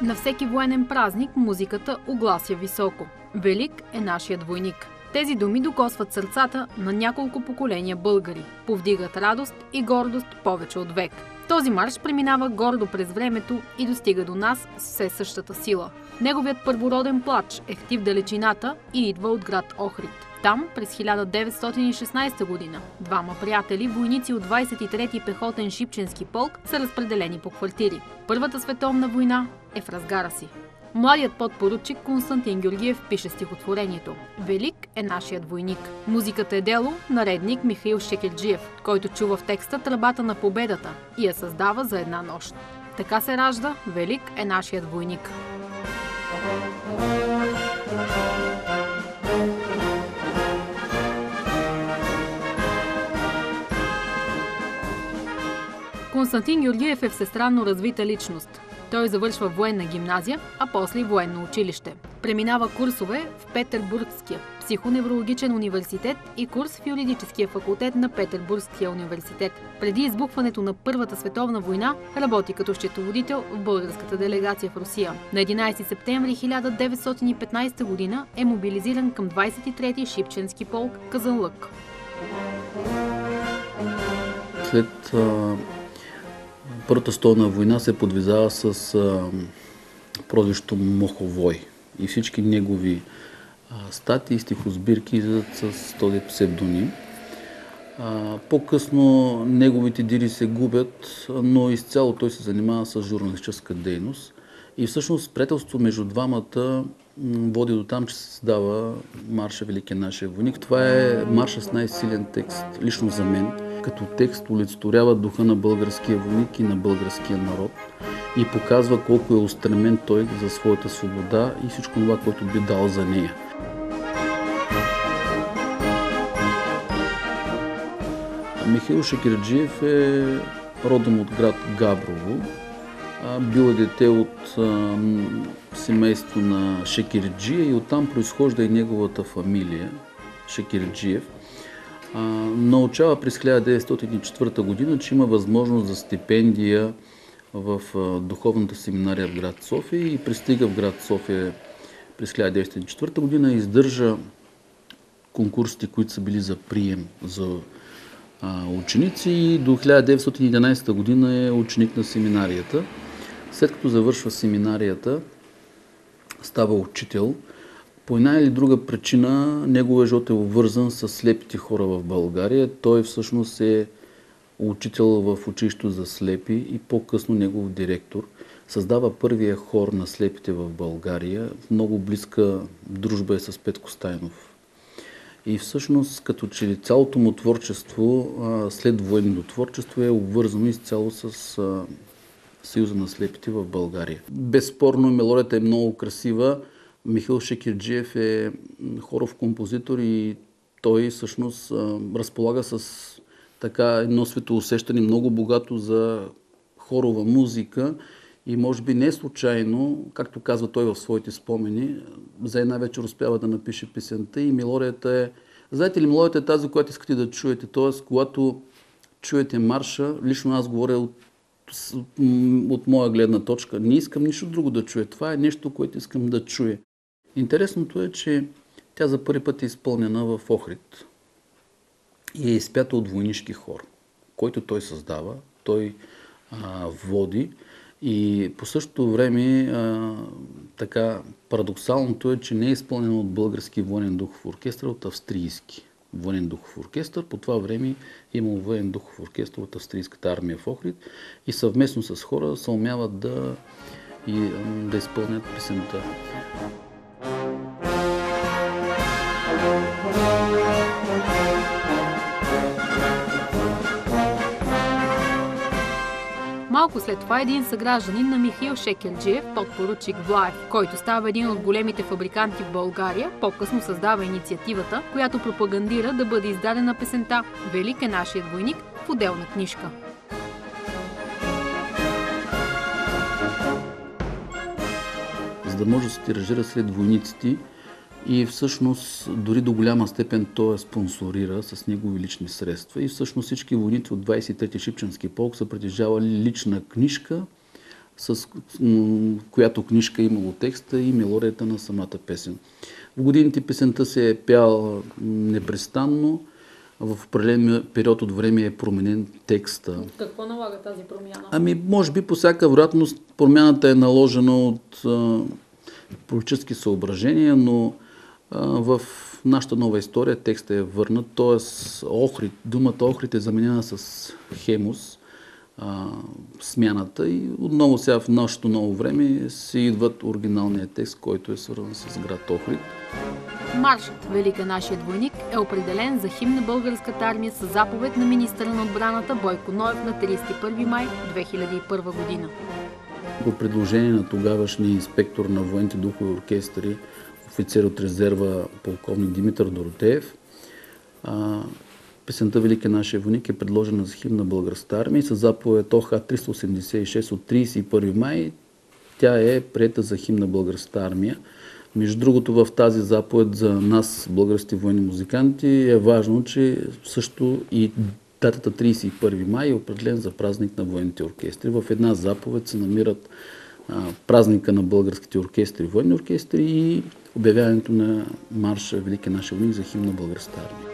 На всеки военен празник музиката оглася високо. Велик е нашият войник. Тези думи докосват сърцата на няколко поколения българи. Повдигат радост и гордост повече от век. Този марш преминава гордо през времето и достига до нас с все същата сила. Неговият първороден плач ехти в далечината и идва от град Охрид. Там, през 1916 година, двама приятели, войници от 23-ти пехотен Шипченски полк, са разпределени по квартири. Първата световна война е в разгара си. Младият подпоручик Константин Георгиев пише стихотворението «Велик е нашият войник». Музиката е дело на редник Михаил Шекерджиев, който чува в текста тръбата на победата и я създава за една нощ. Така се ражда «Велик е нашият войник». Константин Георгиев е всестранно развита личност. Той завършва военна гимназия, а после и военно училище. Преминава курсове в Петербургския психоневрологичен университет и курс в юридическия факултет на Петербургския университет. Преди избухването на Първата световна война работи като счетоводител в българската делегация в Русия. На 11 септември 1915 година е мобилизиран към 23-ти Шипченски полк Казанлък. След Първата световна война се подвизава с прозвището Моховой и всички негови статии и стихосбирки излизат с този псевдоним. По-късно неговите дири се губят, но изцяло той се занимава с журналистическа дейност и всъщност приятелство между двамата води до там, че се създава марша Велики е нашия войник. Това е марша с най-силен текст, лично за мен. Като текст олицетворява духа на българския войник и на българския народ и показва колко е устремен той за своята свобода и всичко това, което би дал за нея. Михаил Шекерджиев е родом от град Габрово. Бил е дете от семейство на Шекерджия и оттам произхожда и неговата фамилия Шекерджиев. Научава през 1904 година, че има възможност за стипендия в духовната семинария в град София и пристига в град София през 1904 година и издържа конкурсите, които са били за прием за ученици и до 1911 година е ученик на семинарията. След като завършва семинарията, става учител. По една или друга причина неговият живот е обвързан с слепите хора в България. Той всъщност е учител в училището за слепи и по-късно негов директор. Създава първия хор на слепите в България. Много близка дружба е с Петко Стайнов. И всъщност като че ли цялото му творчество, след военното творчество е обвързано изцяло с Съюза на слепите в България. Безспорно мелодията е много красива. Михаил Шекерджиев е хоров композитор и той всъщност разполага с така едно светоусещане много богато за хорова музика и може би не случайно, както казва той в своите спомени, за една вечер успява да напише песента и мелодията е... Знаете ли, мелодията е тази, която искате да чуете, т.е. когато чуете марша, лично аз говоря от моя гледна точка, не искам нищо друго да чуя. Това е нещо, което искам да чуя. Интересното е, че тя за първи път е изпълнена в Охрид и е изпята от войнишки хор, който той създава, той води и по същото време така парадоксалното е, че не е изпълнена от български военен духов оркестър, от австрийски военен духов оркестър. По това време е имал военен духов оркестър от австрийската армия в Охрид и съвместно с хора се умяват да изпълнят песента. Малко след това един съгражданин на Михаил Шекерджиев, подпоручик Влаев, който става един от големите фабриканти в България, по-късно създава инициативата, която пропагандира да бъде издадена песента «Велик е нашият войник» в отделна книжка. За да може да се тиражира сред войниците и всъщност дори до голяма степен той я спонсорира с негови лични средства и всъщност всички войници от 23-ти Шипченски полк са притежавали лична книжка с която книжка е имало текста и мелодията на самата песен. В годините песента се е пяла непрестанно, в определен период от време е променен текста. Какво налага тази промяна? Може би по всяка вероятност промяната е наложена от политически съображения, но в нашата нова история текстът е върнат, т.е. думата Охрид е заменена с Хемус, смяната, и отново сега в нашето ново време си идват оригиналния текст, който е свързан с град Охрид. Маршът „Велик е нашият войник“ е определен за химн на българската армия с заповед на министъра на отбраната Бойко Ноев на 31 май 2001 година. По предложение на тогавашния инспектор на военните духови оркестри, офицер от резерва полковник Димитър Доротеев, песента „Велик е нашия войник“ е предложена за химн на българската армия и с заповед ОХ 386 от 31 май тя е приета за химн на българската армия. Между другото, в тази заповед за нас, българските военни музиканти, е важно, че също и датата 31 май е определен за празник на военните оркестри. В една заповед се намират празника на българските оркестри, военни оркестри и обявяването на марша „Велик е нашия войник“ за химн на българската армия.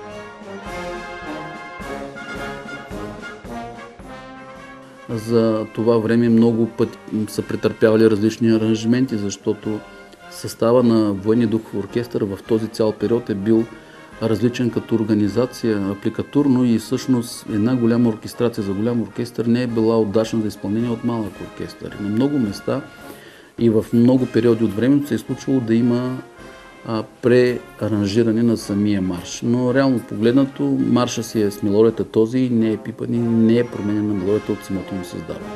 За това време много пъти са претърпявали различни аранжименти, защото състава на военния духов оркестър в този цял период е бил различен като организация, апликатурно, и всъщност една голяма оркестрация за голям оркестър не е била удачна за изпълнение от малък оркестър. На много места и в много периоди от времето се е случвало да има преаранжиране на самия марш. Но реално погледнато марша си е с мелодията този и не е пипан и не е променена мелодията от самото му създаване.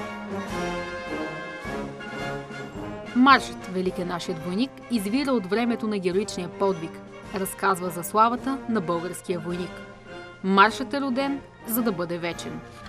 Маршът „Велик е нашият войник“ извира от времето на героичния подвиг, разказва за славата на българския войник. Маршът е роден, за да бъде вечен.